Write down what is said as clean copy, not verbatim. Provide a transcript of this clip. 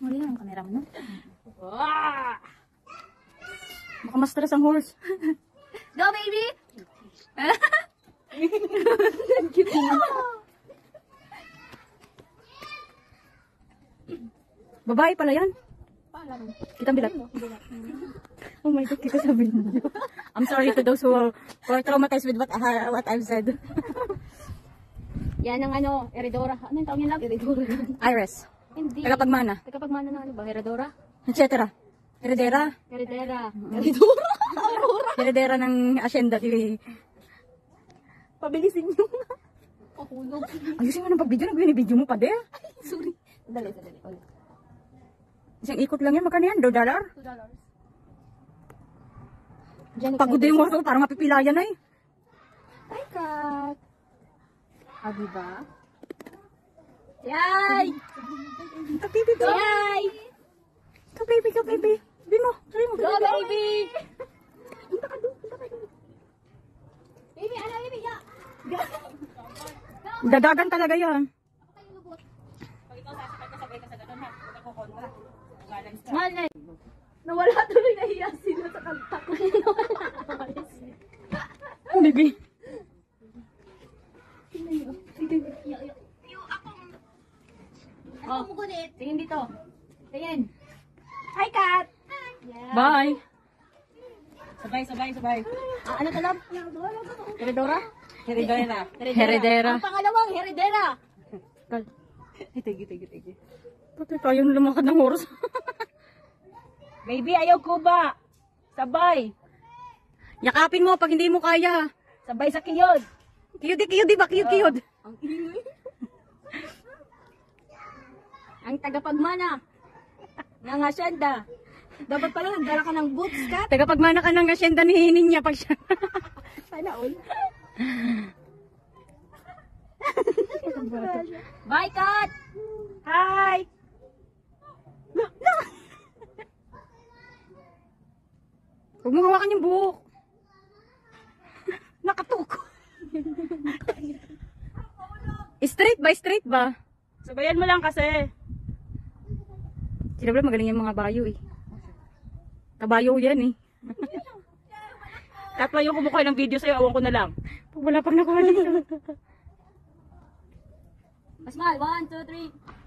Mali ang camera mo, no? Ah! Baka ma-stress ang horse. Go, baby! Babae pala yan. Kitang bilat. Oh my God, kita sa video. I'm sorry to those who are traumatized with what I've said. Yan ang ano, Eredora. Ano yung tawag niya lang? Eredora. Iris. Hindi. Tagapagmana. Tagapagmana na ano ba? Eredora? Etc. Heredera. Eredera. Eredora. Heredera ng asyenda. Pabilisin nyo. Pakulog. Ayusin mo ng pag-video. Nag-video mo pa de. Sorry. Dali. Ulit. Isang ikot lang yan. Magkano yan? $2? $2. Pagod yung horse ko. Parang mapipilayan na eh. Hi, Kat. Diba? Yay! Baby, go. Yay! Go, baby, go, baby. Sabi mo. Go, baby! Baby, ano, baby? Ya! Dadagan talaga yan. Malay! Nawala tuloy na hiya sila sa kanta ko. Baby. Oh, tingin dito. Tingin. Hi, Kat! Yeah. Bye. Sabay. Ano to lang? Heredora? Heredera. Ang pangalawang, Heredera. Tigi. Pati tayong lumakad ng horse. Baby, ayaw ko ba? Sabay. Yakapin mo pag hindi mo kaya. Sabay sa kiyod. Kiyod ba? Kiyod. Ang ingay. Ang tagapagmana ng asyenda. Dapat pala nagdala ka ng boots, Kat. Tagapagmana ka ng asyenda ni niya pag siya. Sana all. Bye, Kat! Hi! Huwag mo hawakan yung buhok. Nakatuko. Straight ba? Sabayan mo lang kasi. Sila pala magaling yung mga bayo eh. Kabayo yan eh. Kat, yung kumukuha ng video sa'yo, awan ko na lang. Wala pang nakuha dito. Mas mahal, 1, 2, 3.